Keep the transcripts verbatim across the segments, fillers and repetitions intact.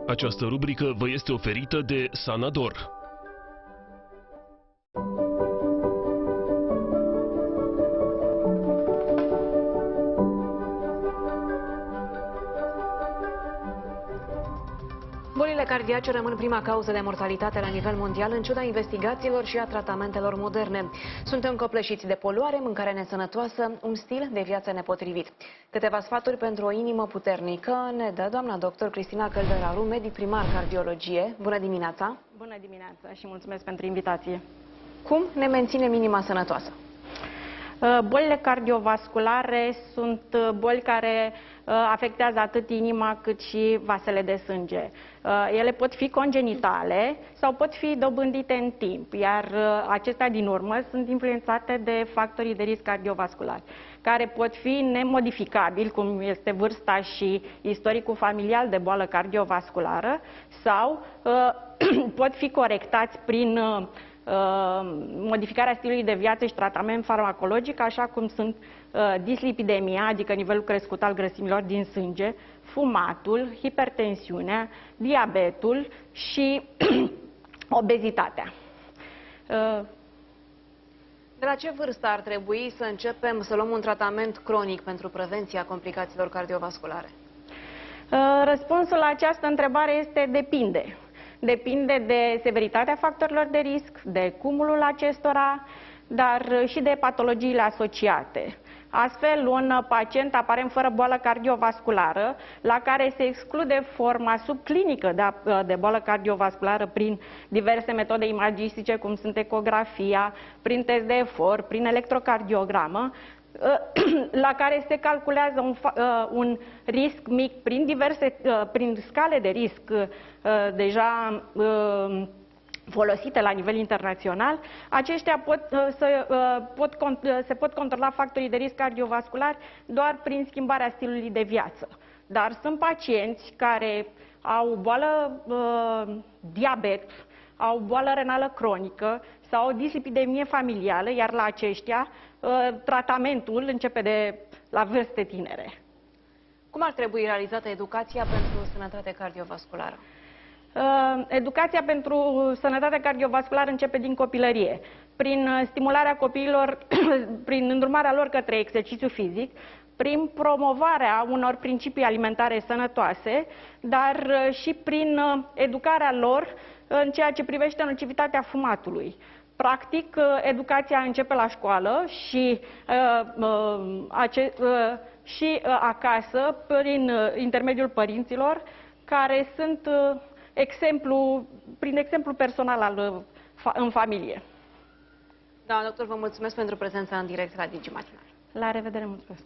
Această rubrică vă este oferită de Sanador. Bolile cardiace rămân prima cauză de mortalitate la nivel mondial, în ciuda investigațiilor și a tratamentelor moderne. Suntem copleșiți de poluare, mâncare nesănătoasă, un stil de viață nepotrivit. Câteva sfaturi pentru o inimă puternică ne dă doamna doctor Cristina Căldăraru, medic primar cardiologie. Bună dimineața! Bună dimineața și mulțumesc pentru invitație! Cum ne menținem inima sănătoasă? Bolile cardiovasculare sunt boli care afectează atât inima cât și vasele de sânge. Ele pot fi congenitale sau pot fi dobândite în timp, iar acestea din urmă sunt influențate de factorii de risc cardiovascular, care pot fi nemodificabili, cum este vârsta și istoricul familial de boală cardiovasculară, sau pot fi corectați prin modificarea stilului de viață și tratament farmacologic, așa cum sunt dislipidemia, adică nivelul crescut al grăsimilor din sânge, fumatul, hipertensiunea, diabetul și obezitatea. De la ce vârstă ar trebui să începem să luăm un tratament cronic pentru prevenția complicațiilor cardiovasculare? Răspunsul la această întrebare este depinde. Depinde de severitatea factorilor de risc, de cumulul acestora, dar și de patologiile asociate. Astfel, un pacient aparent fără boală cardiovasculară, la care se exclude forma subclinică de, de boală cardiovasculară prin diverse metode imagistice, cum sunt ecografia, prin test de efort, prin electrocardiogramă, la care se calculează un, un risc mic prin diverse, prin scale de risc deja folosite la nivel internațional, aceștia pot, să, pot, se pot controla factorii de risc cardiovascular doar prin schimbarea stilului de viață. Dar sunt pacienți care au boală, diabet, au boală renală cronică sau o dislipidemie familială, iar la aceștia tratamentul începe de la vârste tinere. Cum ar trebui realizată educația pentru sănătate cardiovasculară? Educația pentru sănătate cardiovasculară începe din copilărie, prin stimularea copiilor, prin îndrumarea lor către exercițiu fizic, prin promovarea unor principii alimentare sănătoase, dar și prin educarea lor în ceea ce privește nocivitatea fumatului. Practic, educația începe la școală și, uh, ace, uh, și uh, acasă, prin uh, intermediul părinților, care sunt uh, exemplu, prin exemplu personal al, uh, fa, în familie. Da, doctor, vă mulțumesc pentru prezența în direct la Digi Matinal. La revedere, mulțumesc!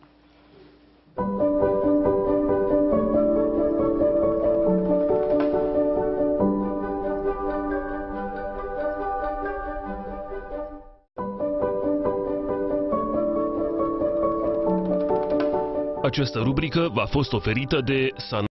Această rubrică v-a fost oferită de Sanador.